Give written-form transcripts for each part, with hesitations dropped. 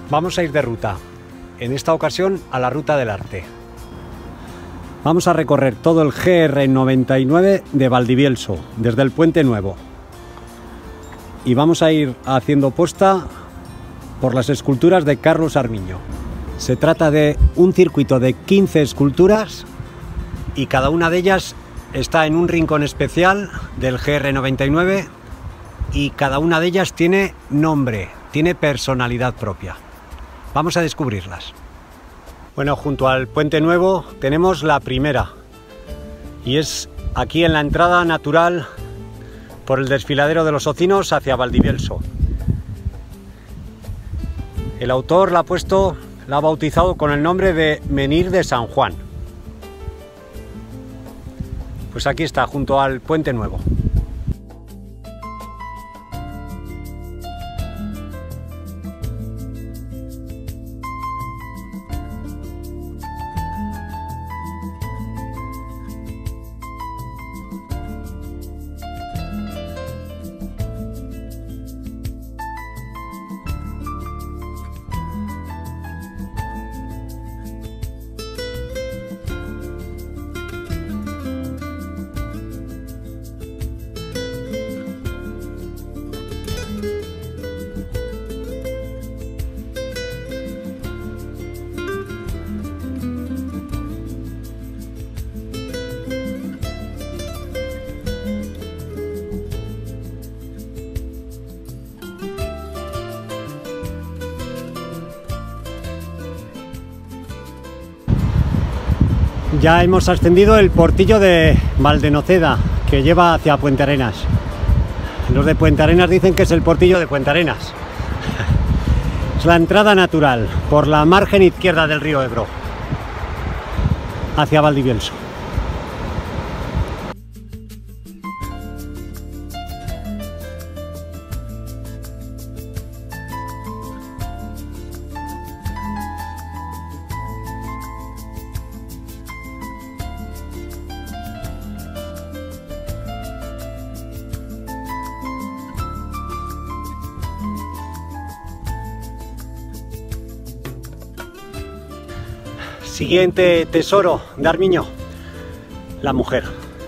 Vamos a ir de ruta, en esta ocasión a la Ruta del Arte. Vamos a recorrer todo el GR99 de Valdivielso, desde el Puente Nuevo. Y vamos a ir haciendo posta por las esculturas de Carlos Armiño. Se trata de un circuito de 15 esculturas y cada una de ellas está en un rincón especial del GR99 y cada una de ellas tiene nombre, tiene personalidad propia. Vamos a descubrirlas. Bueno, junto al Puente Nuevo tenemos la primera y es aquí en la entrada natural por el desfiladero de los Ocinos hacia Valdivielso. El autor la ha bautizado con el nombre de Menhir de San Juan. Pues aquí está, junto al Puente Nuevo. Ya hemos ascendido el portillo de Valdenoceda, que lleva hacia Puente Arenas. Los de Puente Arenas dicen que es el portillo de Puente Arenas. Es la entrada natural por la margen izquierda del río Ebro hacia Valdivielso. Siguiente tesoro de Armiño, la mujer.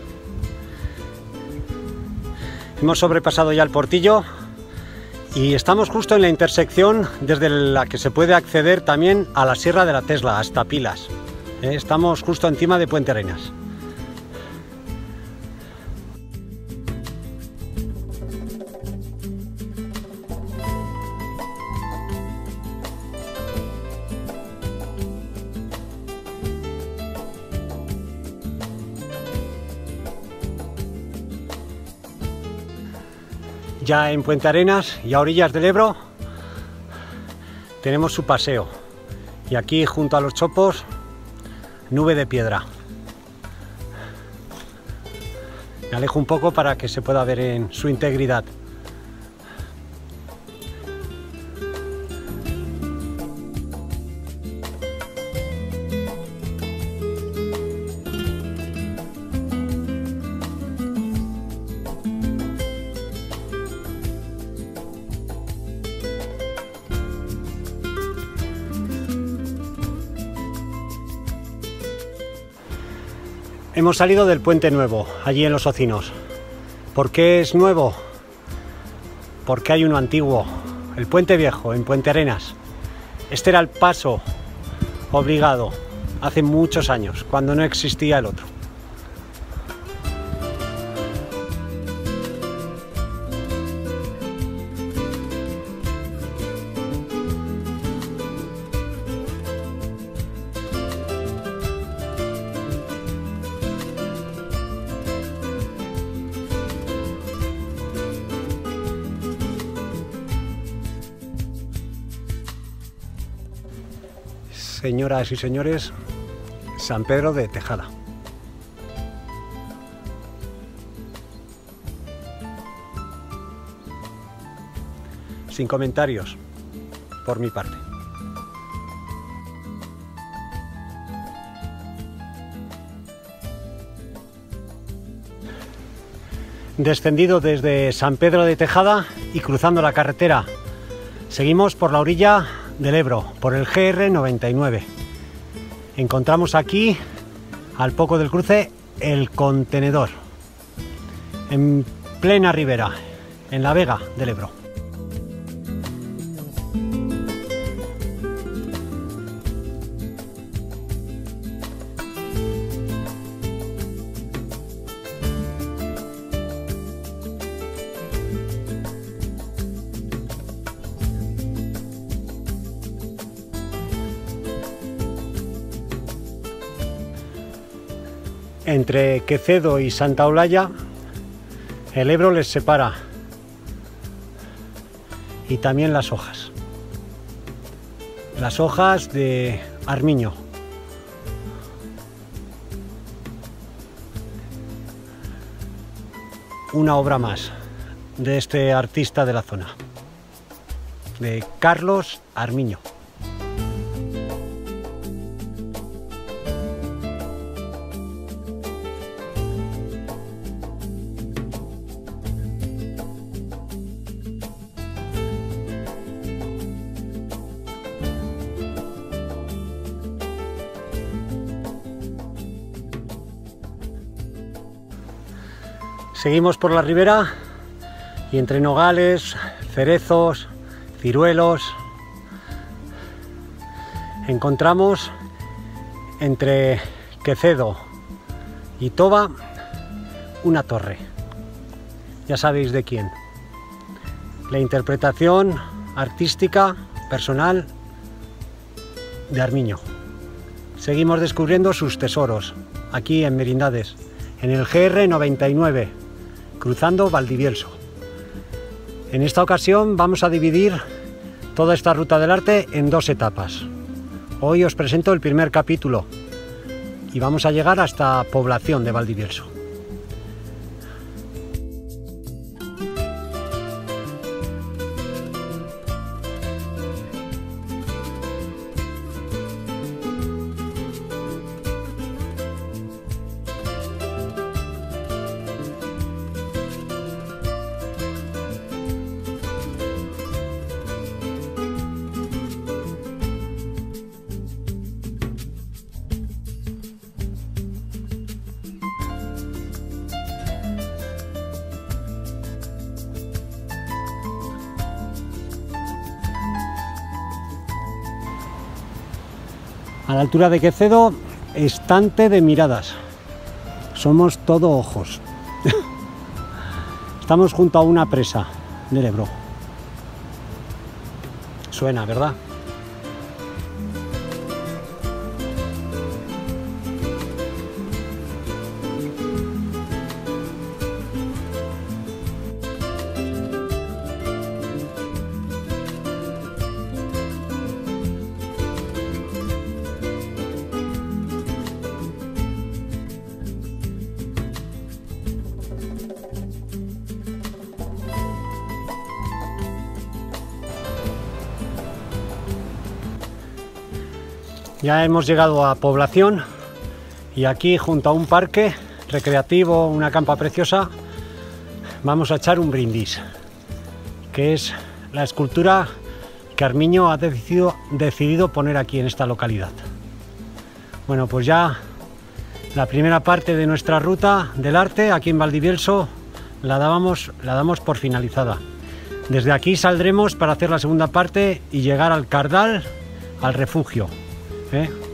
Hemos sobrepasado ya el portillo y estamos justo en la intersección desde la que se puede acceder también a la Sierra de la Tesla, hasta Pilas. Estamos justo encima de Puente Arenas. Ya en Puente Arenas y a orillas del Ebro tenemos su paseo y aquí junto a los chopos nube de piedra. Me alejo un poco para que se pueda ver en su integridad. Hemos salido del Puente Nuevo, allí en los Ocinos. ¿Por qué es nuevo? Porque hay uno antiguo, el Puente Viejo, en Puente Arenas. Este era el paso obligado hace muchos años, cuando no existía el otro. Señoras y señores, San Pedro de Tejada. Sin comentarios, por mi parte. Descendido desde San Pedro de Tejada y cruzando la carretera, seguimos por la orilla del Ebro, por el GR99. Encontramos aquí, al poco del cruce, el contenedor, en plena ribera, en la vega del Ebro. Entre Quecedo y Santa Olalla, el Ebro les separa, y también las hojas de Armiño. Una obra más de este artista de la zona, de Carlos Armiño. Seguimos por la ribera y entre nogales, cerezos, ciruelos, encontramos entre Quecedo y Toba una torre. Ya sabéis de quién. La interpretación artística, personal de Armiño. Seguimos descubriendo sus tesoros aquí en Merindades, en el GR99. Cruzando Valdivielso. En esta ocasión vamos a dividir toda esta ruta del arte en dos etapas. Hoy os presento el primer capítulo y vamos a llegar hasta Población de Valdivielso. A la altura de Quecedo, estante de miradas. Somos todo ojos. Estamos junto a una presa del Ebro. Suena, ¿verdad? Ya hemos llegado a Población y aquí, junto a un parque recreativo, una campa preciosa, vamos a echar un brindis, que es la escultura que Armiño ha decidido poner aquí en esta localidad. Bueno, pues ya la primera parte de nuestra ruta del arte aquí en Valdivielso la damos por finalizada. Desde aquí saldremos para hacer la segunda parte y llegar al Cardal, al refugio.